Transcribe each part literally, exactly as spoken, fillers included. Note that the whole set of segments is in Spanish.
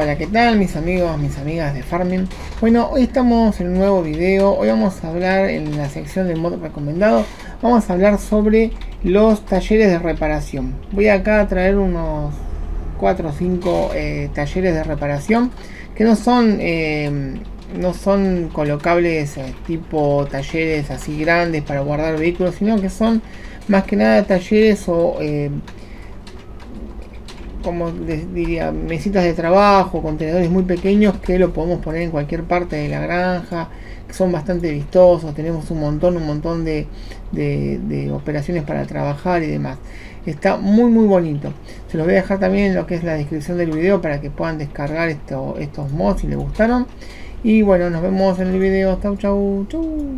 Hola, ¿qué tal mis amigos, mis amigas de Farming? Bueno, hoy estamos en un nuevo video. Hoy vamos a hablar en la sección de mod recomendado. Vamos a hablar sobre los talleres de reparación. Voy acá a traer unos cuatro o cinco eh, talleres de reparación que no son eh, no son colocables eh, tipo talleres así grandes para guardar vehículos, sino que son más que nada talleres o eh, como les diría, mesitas de trabajo, contenedores muy pequeños que lo podemos poner en cualquier parte de la granja, que son bastante vistosos. Tenemos un montón, un montón de, de, de operaciones para trabajar y demás. Está muy muy bonito. Se los voy a dejar también en lo que es la descripción del video para que puedan descargar esto, estos mods si les gustaron. Y bueno, nos vemos en el video. Chau chau chau.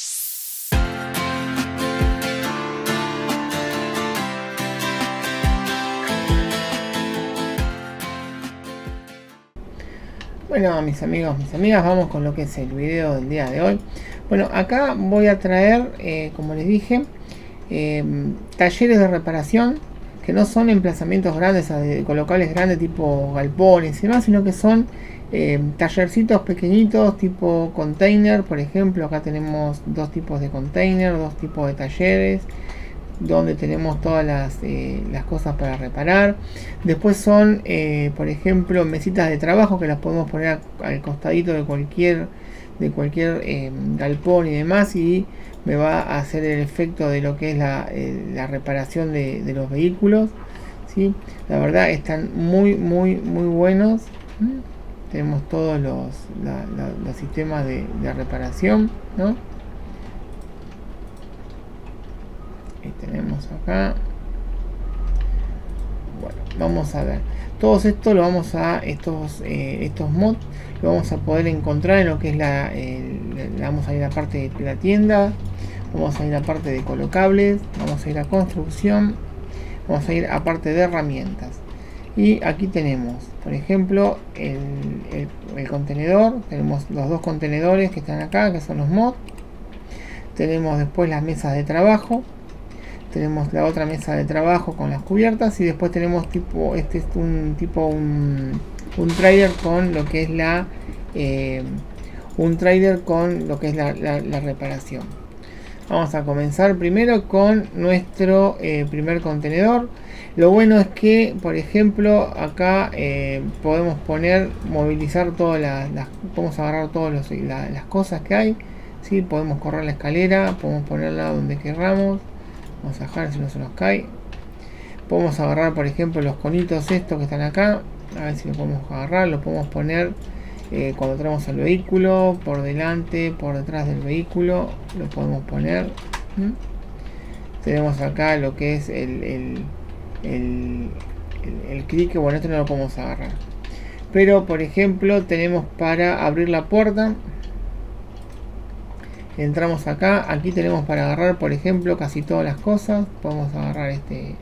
Bueno, mis amigos, mis amigas, vamos con lo que es el video del día de hoy. Bueno, acá voy a traer, eh, como les dije, eh, talleres de reparación que no son emplazamientos grandes, de locales grandes tipo galpones y demás, sino que son eh, tallercitos pequeñitos tipo container. Por ejemplo, acá tenemos dos tipos de container, dos tipos de talleres, donde tenemos todas las, eh, las cosas para reparar. Después son eh, por ejemplo mesitas de trabajo que las podemos poner a, al costadito de cualquier de cualquier eh, galpón y demás, y me va a hacer el efecto de lo que es la, eh, la reparación de, de los vehículos, ¿sí? La verdad están muy muy muy buenos. ¿Mm? Tenemos todos los, la, la, los sistemas de, de reparación, ¿no? Y tenemos acá, bueno, vamos a ver todo esto. Lo vamos a estos eh, estos mods lo vamos a poder encontrar en lo que es la el, vamos a ir a la parte de la tienda, vamos a ir a la parte de colocables, vamos a ir a construcción, vamos a ir a parte de herramientas, y aquí tenemos por ejemplo el, el, el contenedor. Tenemos los dos contenedores que están acá, que son los mods. Tenemos después las mesas de trabajo, tenemos la otra mesa de trabajo con las cubiertas, y después tenemos tipo este es un tipo un, un trader con lo que es la eh, un trader con lo que es la, la, la reparación. Vamos a comenzar primero con nuestro eh, primer contenedor. Lo bueno es que por ejemplo acá eh, podemos poner movilizar todas las, las podemos agarrar todas la, las cosas que hay, ¿sí? Podemos correr la escalera, podemos ponerla donde queramos. Vamos a dejar si no se nos cae. Podemos agarrar por ejemplo los conitos estos que están acá, a ver si lo podemos agarrar. Lo podemos poner eh, cuando traemos el vehículo, por delante, por detrás del vehículo, lo podemos poner. ¿Mm? Tenemos acá lo que es el el, el, el, el clic. Bueno, esto no lo podemos agarrar, pero por ejemplo tenemos para abrir la puerta. Entramos acá, aquí tenemos para agarrar por ejemplo casi todas las cosas. Podemos agarrar este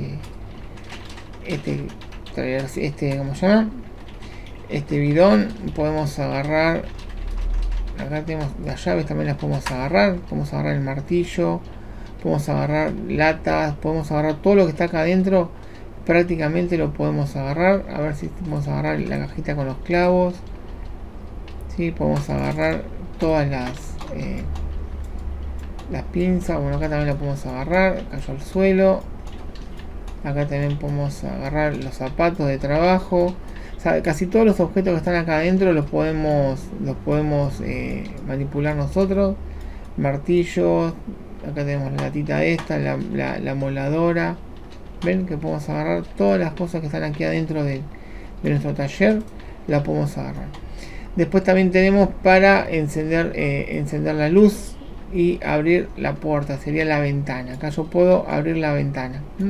este este este ¿cómo se llama? Este bidón. Podemos agarrar, acá tenemos las llaves, también las podemos agarrar. Podemos agarrar el martillo, podemos agarrar latas, podemos agarrar todo lo que está acá adentro, prácticamente lo podemos agarrar. A ver si podemos agarrar la cajita con los clavos, ¿sí? Podemos agarrar todas las Eh, las pinzas. Bueno, acá también la podemos agarrar, cayó al suelo. Acá también podemos agarrar los zapatos de trabajo. O sea, casi todos los objetos que están acá adentro los podemos los podemos eh, manipular nosotros. Martillos, acá tenemos la latita esta, la, la, la moladora. Ven que podemos agarrar todas las cosas que están aquí adentro de, de nuestro taller, la podemos agarrar. Después también tenemos para encender eh, encender la luz y abrir la puerta, sería la ventana. Acá yo puedo abrir la ventana. ¿Mm?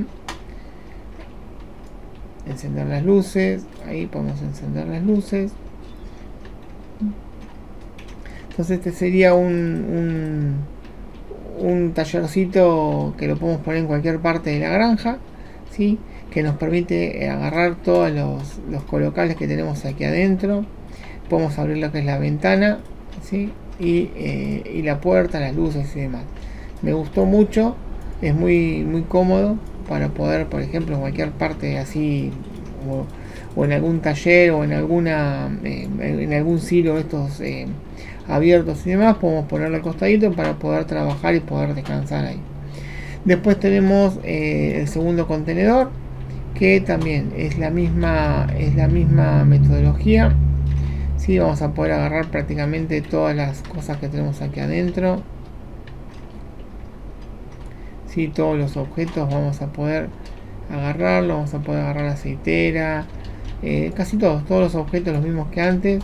Encender las luces, ahí podemos encender las luces. Entonces este sería un, un, un tallercito que lo podemos poner en cualquier parte de la granja, ¿sí? Que nos permite agarrar todos los, los colocables que tenemos aquí adentro. Podemos abrir lo que es la ventana, ¿sí? y, eh, y la puerta, las luces y demás. Me gustó mucho, es muy muy cómodo para poder, por ejemplo, en cualquier parte así o, o en algún taller o en alguna eh, en algún silo estos eh, abiertos y demás, podemos ponerlo al costadito para poder trabajar y poder descansar ahí. Después tenemos eh, el segundo contenedor, que también es la misma es la misma metodología. Sí, vamos a poder agarrar prácticamente todas las cosas que tenemos aquí adentro. Sí, todos los objetos vamos a poder agarrarlo, vamos a poder agarrar la aceitera, eh, casi todos, todos los objetos los mismos que antes.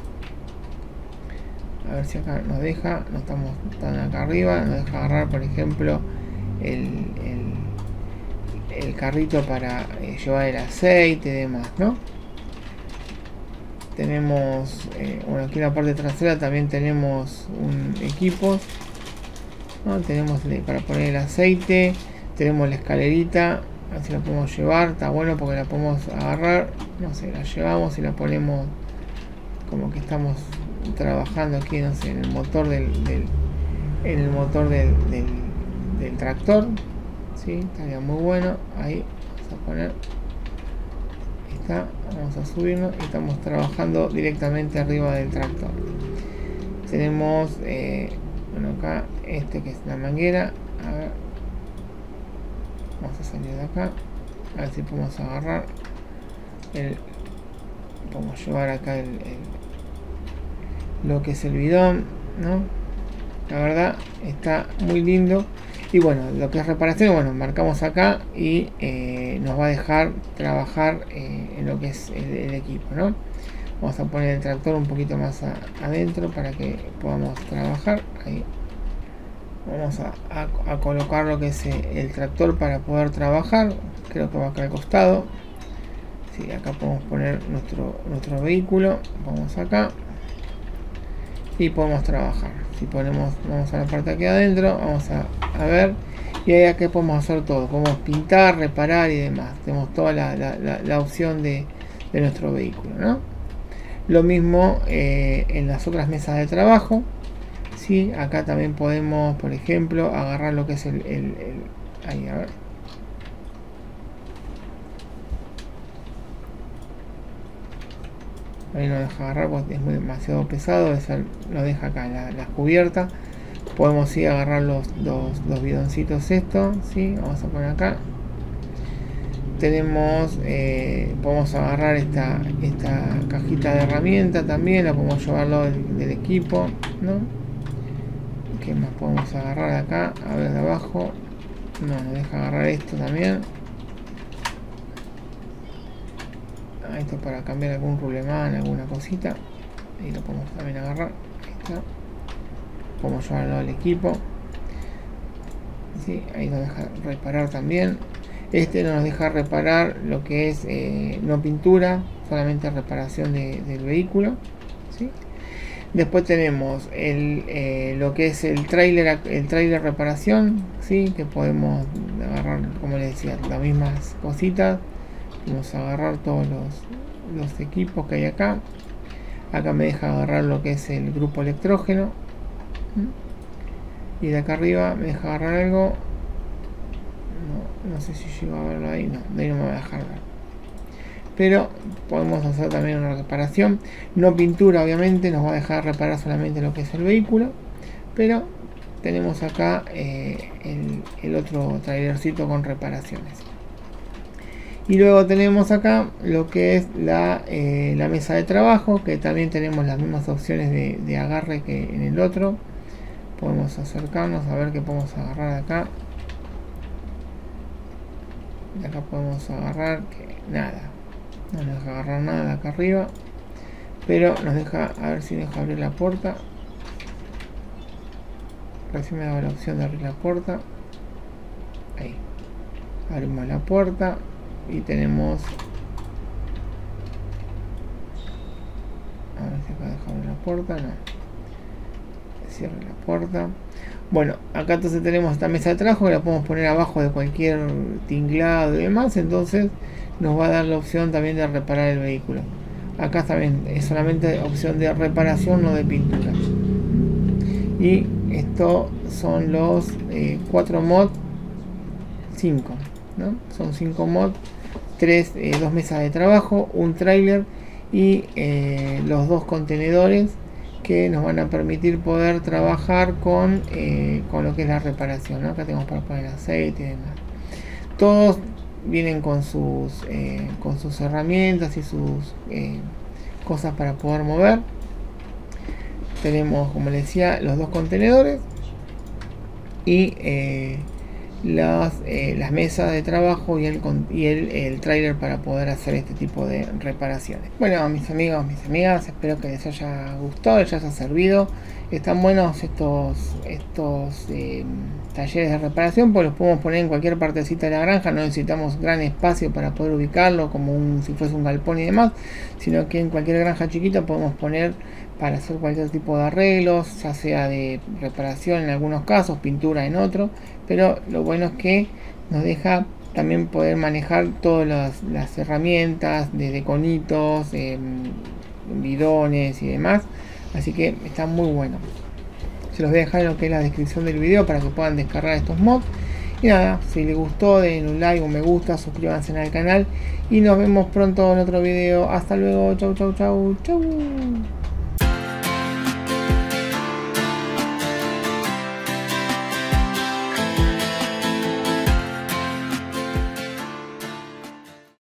A ver si acá nos deja, no estamos tan acá arriba, nos deja agarrar por ejemplo el, el, el carrito para eh, llevar el aceite y demás, ¿no? Tenemos, eh, bueno, aquí en la parte trasera también tenemos un equipo, ¿no? Tenemos para poner el aceite, tenemos la escalerita, a ver si la podemos llevar, está bueno porque la podemos agarrar, no sé, la llevamos y la ponemos como que estamos trabajando aquí, no sé, en el motor del, del en el motor del, del, del tractor, ¿sí? Estaría muy bueno. Ahí vamos a poner, está, vamos a subirnos y estamos trabajando directamente arriba del tractor. Tenemos eh, bueno, acá este que es la manguera. A ver, vamos a salir de acá, a ver si podemos agarrar el, podemos llevar acá el, el lo que es el bidón, ¿no? La verdad está muy lindo. Y bueno, lo que es reparación, bueno, marcamos acá y eh, nos va a dejar trabajar eh, en lo que es el, el equipo, ¿no? Vamos a poner el tractor un poquito más a, adentro para que podamos trabajar. Ahí vamos a, a, a colocar lo que es el tractor para poder trabajar. Creo que va acá al costado. Sí, acá podemos poner nuestro, nuestro vehículo. Vamos acá y podemos trabajar. Si ponemos, vamos a la parte aquí adentro, vamos a, a ver, y ahí aquí podemos hacer todo, podemos pintar, reparar y demás. Tenemos toda la, la, la, la opción de, de nuestro vehículo, ¿no? Lo mismo eh, en las otras mesas de trabajo. ¿Sí? Acá también podemos, por ejemplo, agarrar lo que es el, el, el ahí, a ver. Ahí no deja agarrar porque es muy demasiado pesado, eso lo deja acá en la, la cubierta. Podemos sí agarrar los, los, los bidoncitos estos, ¿sí? Vamos a poner acá. Tenemos, eh, podemos agarrar esta, esta cajita de herramientas también, la podemos llevarlo del, del equipo, ¿no? ¿Qué más podemos agarrar acá? A ver de abajo, no, nos deja agarrar esto también. Esto para cambiar algún rulemán, alguna cosita, y lo podemos también agarrar. Ahí está. Podemos llevarlo al equipo. ¿Sí? Ahí nos deja reparar también. Este no nos deja reparar lo que es eh, no pintura, solamente reparación de, del vehículo. ¿Sí? Después tenemos el, eh, lo que es el trailer, el trailer reparación, ¿sí? Que podemos agarrar, como les decía, las mismas cositas. Vamos a agarrar todos los, los equipos que hay acá. Acá me deja agarrar lo que es el grupo electrógeno. Y de acá arriba me deja agarrar algo. No, no sé si llego a verlo ahí. No, de ahí no me va a dejar ver. Pero podemos hacer también una reparación. No pintura, obviamente. Nos va a dejar reparar solamente lo que es el vehículo. Pero tenemos acá eh, el, el otro trailercito con reparaciones. Y luego tenemos acá lo que es la, eh, la mesa de trabajo, que también tenemos las mismas opciones de, de agarre que en el otro. Podemos acercarnos a ver qué podemos agarrar de acá. De acá podemos agarrar que nada, no nos deja agarrar nada de acá arriba, pero nos deja, a ver si deja abrir la puerta. Recién me daba la opción de abrir la puerta. Ahí abrimos la puerta. Y tenemos, a ver si acá deja abrir la puerta, no, cierre la puerta. Bueno, acá entonces tenemos esta mesa de trabajo que la podemos poner abajo de cualquier tinglado y demás, entonces nos va a dar la opción también de reparar el vehículo. Acá también es solamente opción de reparación, no de pintura. Y estos son los eh, cuatro mods, cinco, ¿no? Son cinco mods tres, eh, dos mesas de trabajo, un trailer y eh, los dos contenedores que nos van a permitir poder trabajar con, eh, con lo que es la reparación, ¿no? Acá tenemos para poner aceite y demás. Todos vienen con sus, eh, con sus herramientas y sus eh, cosas para poder mover. Tenemos, como les decía, los dos contenedores y eh, las, eh, las mesas de trabajo y el, y el, el trailer para poder hacer este tipo de reparaciones. Bueno, mis amigos, mis amigas, espero que les haya gustado, les haya servido. Están buenos estos, estos eh, talleres de reparación, pues los podemos poner en cualquier partecita de la granja. No necesitamos gran espacio para poder ubicarlo como un, si fuese un galpón y demás, sino que en cualquier granja chiquita podemos poner para hacer cualquier tipo de arreglos, ya sea de reparación en algunos casos, pintura en otro, pero lo bueno es que nos deja también poder manejar todas las, las herramientas, desde conitos, eh, bidones y demás, así que está muy bueno. Se los voy a dejar en lo que es la descripción del video para que puedan descargar estos mods. Y nada, si les gustó, den un like, un me gusta, suscríbanse al canal y nos vemos pronto en otro video. Hasta luego, chau chau chau chau.